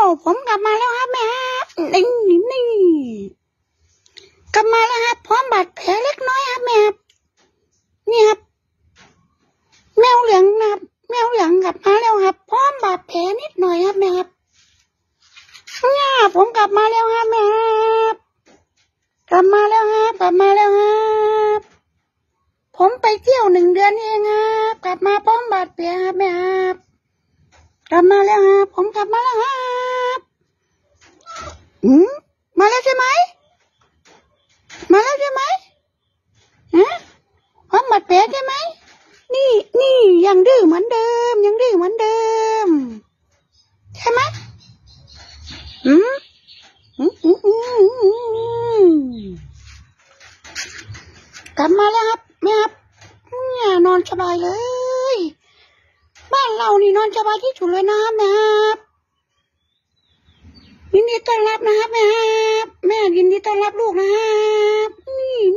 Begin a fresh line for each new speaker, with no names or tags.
ผมกลับมาแล้วครับแม่ครับนี่กลับมาแล้วครับพร้อมบาดแผลเล็กน้อยครับแม่ครับนี่ครับแมวเหลืองนะครับแมวเหลืองกลับมาแล้วครับพร้อมบาดแผลนิดหน่อยครับแม่ครับเนี่ยผมกลับมาแล้วครับแม่ครับกลับมาแล้วครับผมไปเที่ยว1 เดือนเองครับกลับมาพร้อมบาดแผลครับแม่ครับกลับมาแล้วครับผมกลับมาแล้วครับมาแล้วใช่ไหมฮะพร้อมบาดแผลใช่ไหมนี่ยังดื้อเหมือนเดิมใช่ไหมกลับมาแล้วครับแม่ครับเนี่ยนอนสบายเลยบ้านเรานี่นอนสบายที่สุดเลยนะครับแม่ครับยินดีต้อนรับนะครับแม่ครับแม่ยินดีต้อนรับลูกนะครับนี่